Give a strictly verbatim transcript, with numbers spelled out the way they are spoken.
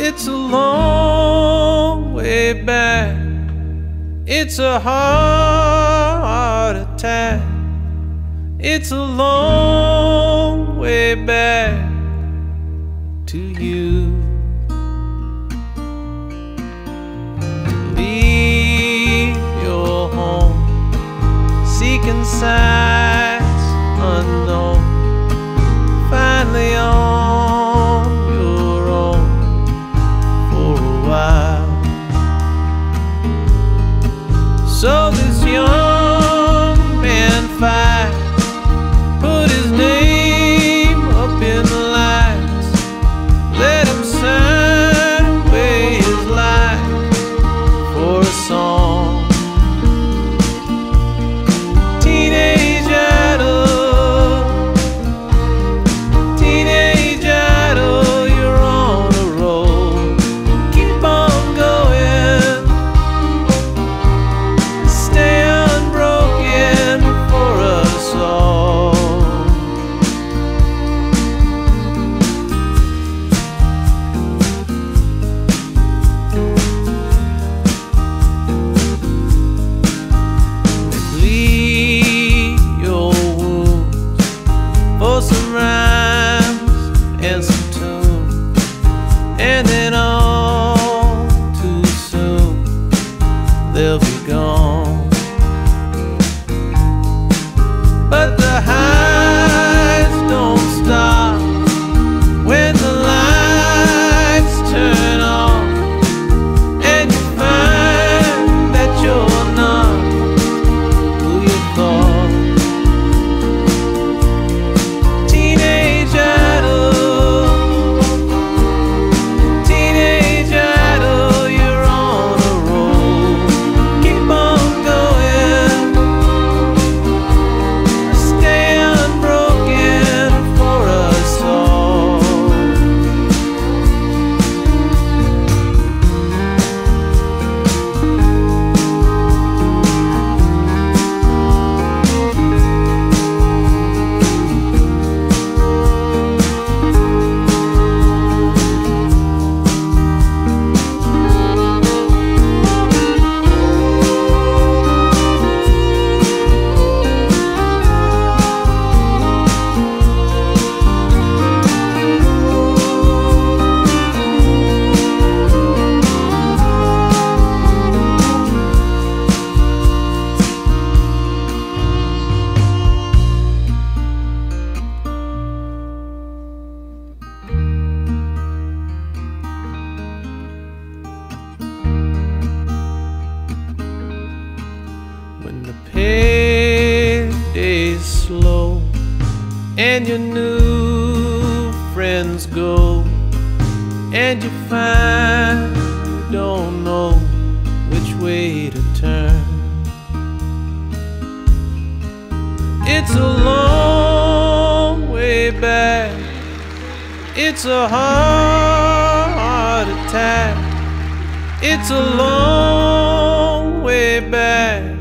It's a long way back. It's a heart attack. It's a long way back to you. Leave your home, seeking sights unknown. Finally on your own for a while. So this young man fight, put his name up in the lights, let him sign away his life for a song. Teenage idol, teenage idol, you're on a roll. Keep on going, stay unbroken for us all. Bleed your wounds for some rhymes and some tunes, and then all too soon they'll be gone. But the highs don't stop when the lights turn on, and you find that you're not who you thought. Teenage idol, teenage idol, you're on a roll. Keep on going, stay unbroken for us all. When the payday's slow and your new friends go, and you find you don't know which way to turn. It's a long way back. It's a heart attack. It's a long way back